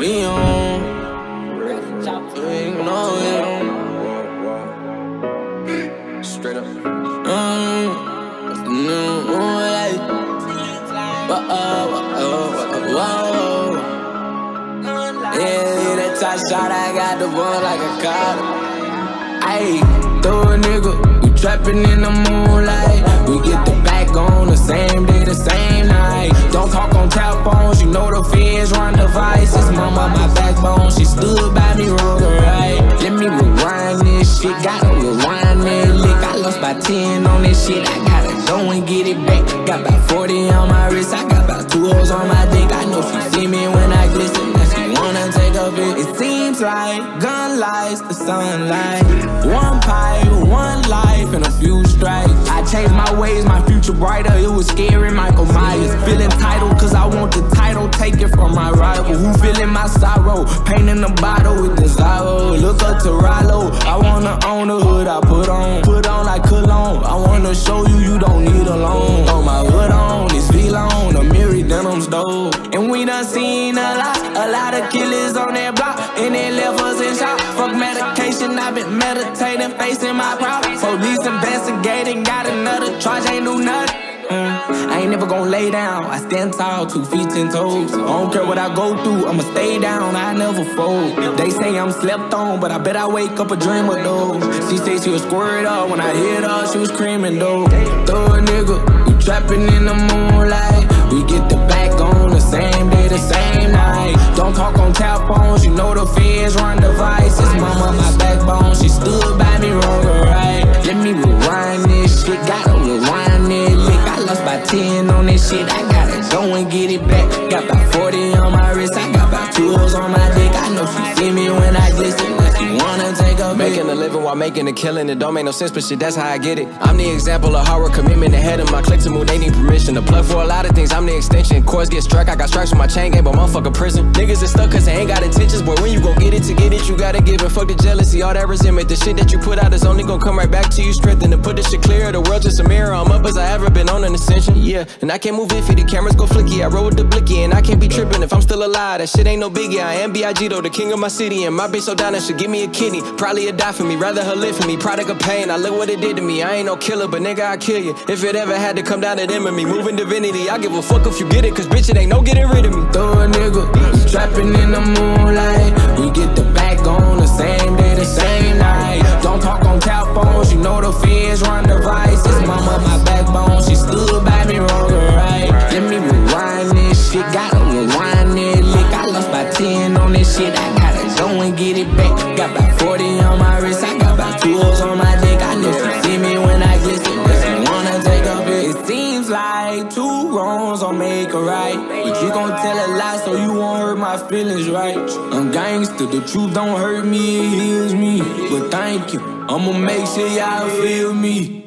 we on. You know we on. Straight up. What's the new life? Whoa. Yeah, that top shot, I got the ball like a cop. Ayy, throw a nigga, we trappin' in the moonlight. We get the back on the same day, the same night. Don't talk on tap phones, you know the feds run devices. Mama, my backbone, she stood by me wrong or right. Let me rewind this shit, gotta rewind that lick. I lost by 10 on this shit, I gotta go and get it back. Got about 40 on my wrist, I got about 2 hoes on my dick. I know she see me when I glisten, now she wanna take a bit. It seems like gun lights, the sunlight. One pipe, one life, and a few strikes. I changed my ways, my future brighter. It was scary, Michael Myers. Feeling entitled, cause I want the title. Take it from my rival. Who feeling my sorrow? Pain in the bottle with the Zorro. Look up to Rollo. I wanna own the hood I put on like cologne. I wanna show you, you don't need a loan. Throw my hood on, this V-Lone, the Mary Denim's dope. And we done seen a lot of killers on that block. And they left us in shock. Fuck medication, I've been meditating, facing my problems. Police investigating, got another charge, ain't do nothing. I ain't never gon' lay down. I stand tall, 2 feet 10 toes. I don't care what I go through, I'ma stay down, I never fold. They say I'm slept on, but I bet I wake up a dreamer though. She say she was squared up, when I hit her, she was screaming though. Throw a nigga, we trappin' in the moonlight. We get the back on the same day, the same night. Don't talk on tap phones, you know the feds run devices. Mama, my backbone, she stood by me wrong or right. Let me rewind this shit, gotta rewind it lick. I lost by 10 on this shit, I gotta go and get it back. Got about 40 on my wrist, I got about 2 hoes on my dick. I know she see me when I glisten, like she wanna take a bit. Making a living while making a killing, it don't make no sense, but shit, that's how I get it. I'm the example of hard work, commitment, ahead of my click to move, they need permission. To plug for a lot of things, I'm the extension. Course get struck, I got stripes with my chain game, but motherfucker prison. Niggas is stuck cause they ain't got intentions, boy, when you gon' get it, to get it, you gotta give it. Fuck the jealousy, all that resentment, the shit that you put out is only gon' come right back to you. Strengthen to put this shit clear, the world just a mirror. I'm up as I ever been on an ascension, yeah. And I can't move iffy, the cameras go flicky. I roll with the blicky, and I can't be tripping if I'm still alive. That shit ain't no biggie, I am B.I.G. though, the king of my city. And my bitch so down that should give me a kidney. Probably a die for me, rather her live for me. Product of pain, I look what it did to me. I ain't no killer, but nigga, I kill you. If it ever had to come down to them and me moving divinity, I give a fuck if you get it, cause bitch, it ain't no getting rid of me. Throw a nigga, we trappin' in the moonlight. We get the back on the same day, the same night. Don't talk on tap phones, you know the feds run devices. Mama, my backbone, she stood by me wrong or right. Let me rewind this shit, gotta rewind that lick. I lost by 10 on this shit, I gotta go and get it back. Got about 40 on my wrist, I got about 2 hoes on my dick. I know she see me when I glisten, but she wanna take a bit. It seems like 2 wrongs don't make a right, but you gon' tell a lie so you won't hurt my feelings, right? I'm gangster, the truth don't hurt me, it heals me. But thank you, I'ma make sure y'all feel me.